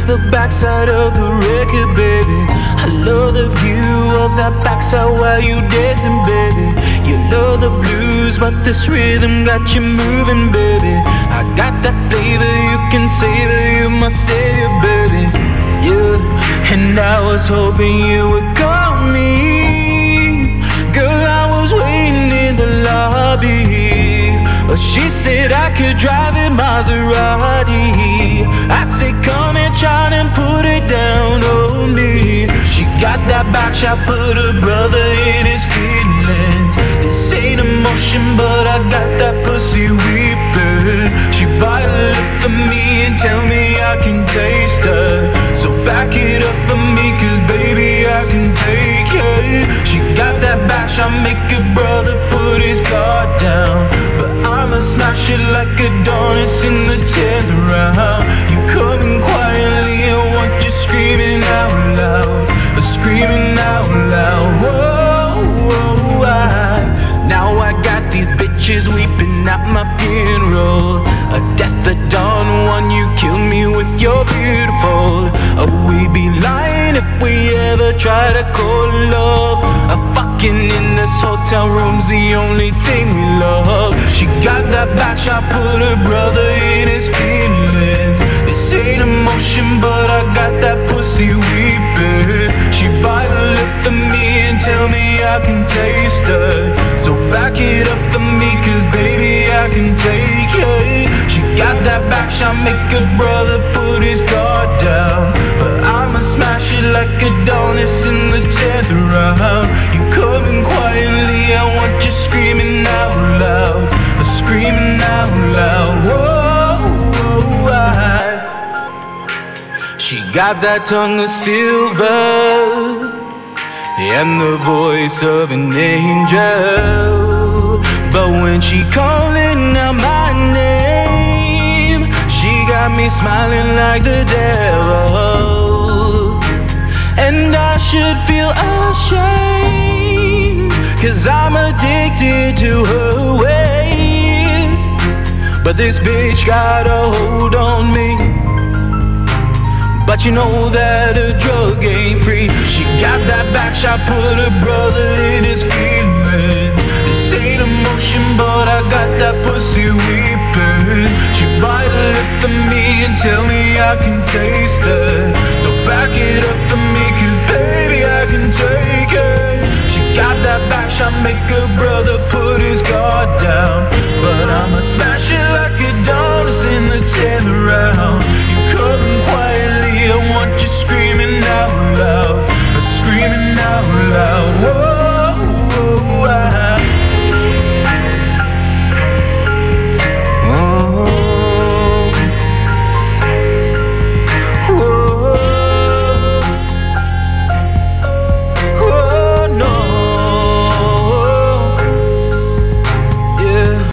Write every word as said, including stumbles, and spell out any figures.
It's the backside of the record, baby. I love the view of that backside while you dancing, baby. You love the blues, but this rhythm got you moving, baby. I got that flavor, you can savor, you my savior, baby. Yeah, and I was hoping you would call me. Girl, I was waiting in the lobby, but she said I could drive in Maserati. I said come and try and put it down on me. She got that backshot, put her brother in his feelings. This ain't emotion, but I got that pussy weeping. She bite a lip for me and tell me I can taste her. So back it up for me, cause baby I can take it. She got that backshot, make her brother put his guard down. But I'ma smash it like Adonis in the tenth round. You coming quietly, I want you screaming out loud, screaming out loud. Whoa, whoa, I, now I got these bitches weeping at my funeral. A death at dawn, one you kill me with your beautiful. Oh, we be lying if we ever try to call love. A fucking in this hotel room's the only thing we love. She got that backshot, put her brother in his feelings. This ain't emotion, but I got that pussy weeping. She bite a lip for me and tell me I can taste her. So back it up for me, cause baby I can take it. She got that backshot, make her brother put his guard down. But I'ma smash it like Adonis in the tenth round. You coming quietly, I want you screaming out loud, screaming out loud. Whoa, whoa, I. She got that tongue of silver and the voice of an angel. But when she calling out my name, she got me smiling like the devil. And I should feel ashamed, cause I'm addicted to her ways. But this bitch got a hold on me. But you know that a drug ain't free. She got that backshot, put her brother in his feelings. This ain't emotion, but I got that pussy weeping. She bite a lip for me and tell me I can taste her. So back it up for me, cause baby I can take it. She got that backshot, make her brother put his guard down. But I'ma smash it like Adonis in the tenth round. You couldn't quite